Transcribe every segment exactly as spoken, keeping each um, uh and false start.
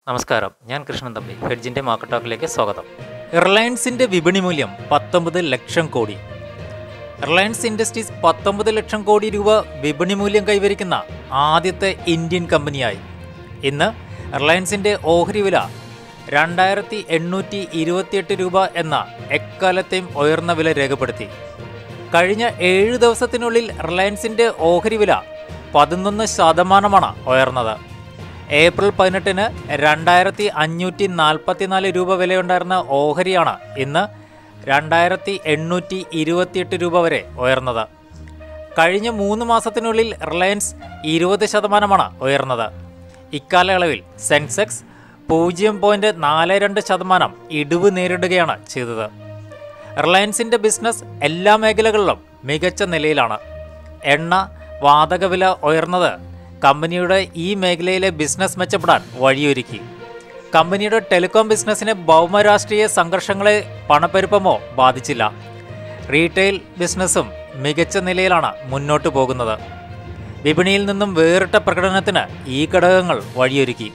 നമസ്കാരം, ഞാൻ കൃഷ്ണൻ തമ്പി. ഹെഡ്ജിൻ്റെ മാർക്കറ്റ് ടോക്കിലേക്ക് സ്വാഗതം. റിലയൻസിൻ്റെ വിപണി മൂല്യം പത്തൊമ്പത് ലക്ഷം കോടി. റിലയൻസ് ഇൻഡസ്ട്രീസ് പത്തൊമ്പത് ലക്ഷം കോടി രൂപ വിപണി മൂല്യം കൈവരിക്കുന്ന ആദ്യത്തെ ഇന്ത്യൻ കമ്പനിയായി. ഇന്ന് റിലയൻസിൻ്റെ ഓഹരി വില രണ്ടായിരത്തി എണ്ണൂറ്റി ഇരുപത്തിയെട്ട് രൂപ എന്ന എക്കാലത്തെയും ഉയർന്ന വില രേഖപ്പെടുത്തി. കഴിഞ്ഞ ഏഴ് ദിവസത്തിനുള്ളിൽ റിലയൻസിൻ്റെ ഓഹരി വില പതിനൊന്ന് ശതമാനമാണ് ഉയർന്നത്. ഏപ്രിൽ പതിനെട്ടിന് രണ്ടായിരത്തി അഞ്ഞൂറ്റി നാൽപ്പത്തിനാല് രൂപ വിലയുണ്ടായിരുന്ന ഓഹരിയാണ് ഇന്ന് രണ്ടായിരത്തി എണ്ണൂറ്റി ഇരുപത്തിയെട്ട് രൂപ വരെ ഉയർന്നത്. കഴിഞ്ഞ മൂന്ന് മാസത്തിനുള്ളിൽ റിലയൻസ് ഇരുപത് ശതമാനമാണ് ഉയർന്നത്. ഇക്കാലയളവിൽ സെൻസെക്സ് പൂജ്യം പോയിൻറ്റ് നാല് രണ്ട് ശതമാനം ഇടിവ് നേരിടുകയാണ് ചെയ്തത്. റിലയൻസിൻ്റെ ബിസിനസ് എല്ലാ മേഖലകളിലും മികച്ച നിലയിലാണ്. എണ്ണ, വാതക വില ഉയർന്നത് കമ്പനിയുടെ ഈ മേഖലയിലെ ബിസിനസ് മെച്ചപ്പെടാൻ വഴിയൊരുക്കി. കമ്പനിയുടെ ടെലികോം ബിസിനസ്സിനെ ഭൗമരാഷ്ട്രീയ സംഘർഷങ്ങളെ പണപ്പെരുപ്പമോ ബാധിച്ചില്ല. റീറ്റെയിൽ ബിസിനസ്സും മികച്ച നിലയിലാണ് മുന്നോട്ട് പോകുന്നത്. വിപണിയിൽ നിന്നും വേറിട്ട പ്രകടനത്തിന് ഈ ഘടകങ്ങൾ വഴിയൊരുക്കി.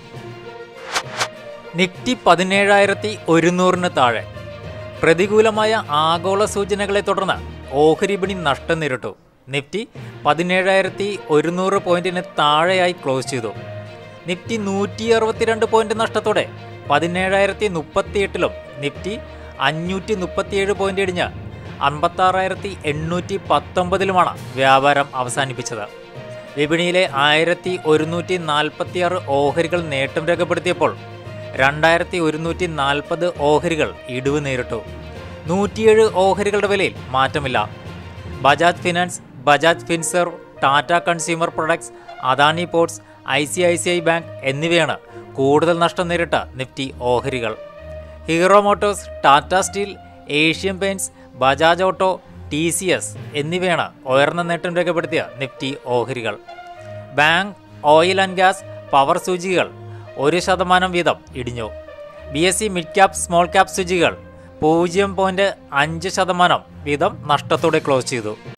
നിഫ്റ്റി പതിനേഴായിരത്തി ഒരുന്നൂറിന് താഴെ. പ്രതികൂലമായ ആഗോള സൂചനകളെ തുടർന്ന് ഓഹരി വിപണി നഷ്ടം നേരിട്ടു. നിഫ്റ്റി പതിനേഴായിരത്തി ഒരുന്നൂറ് പോയിന്റിന് താഴെയായി ക്ലോസ് ചെയ്തു. നിഫ്റ്റി നൂറ്റി അറുപത്തിരണ്ട് പോയിന്റ് നഷ്ടത്തോടെ പതിനേഴായിരത്തി മുപ്പത്തി എട്ടിലും നിഫ്റ്റി അഞ്ഞൂറ്റി മുപ്പത്തിയേഴ് പോയിന്റ് ഇടിഞ്ഞ് അൻപത്താറായിരത്തി എണ്ണൂറ്റി പത്തൊമ്പതിലുമാണ് വ്യാപാരം അവസാനിപ്പിച്ചത്. വിപണിയിലെ ആയിരത്തി ഒരുന്നൂറ്റി നാൽപ്പത്തി ആറ് ഓഹരികൾ നേട്ടം രേഖപ്പെടുത്തിയപ്പോൾ രണ്ടായിരത്തി ഒരുന്നൂറ്റി നാൽപ്പത് ഓഹരികൾ ഇടിവ് നേരിട്ടു. നൂറ്റിയേഴ് ഓഹരികളുടെ വിലയിൽ മാറ്റമില്ല. Bajaj Finance, Bajaj Finserv, Tata Consumer Products, Adani Ports, I C I C I Bank എന്നിവയാണ് കൂടുതൽ നഷ്ടം നേരിട്ട നിഫ്റ്റി ഓഹരികൾ. Hero Motors, Tata Steel, Asian Paints, Bajaj Auto, T C S എന്നിവയാണ് ഉയർന്ന നേട്ടം രേഖപ്പെടുത്തിയ നിഫ്റ്റി ഓഹരികൾ. Bank, oil and gas, power സൂചികകൾ ഒരു ശതമാനം വീതം ഇടിഞ്ഞു. B S C mid cap, small cap സൂചികകൾ പൂജ്യം പോയിൻറ്റ് അഞ്ച് ശതമാനം വീതം നഷ്ടത്തോടെ ക്ലോസ് ചെയ്തു.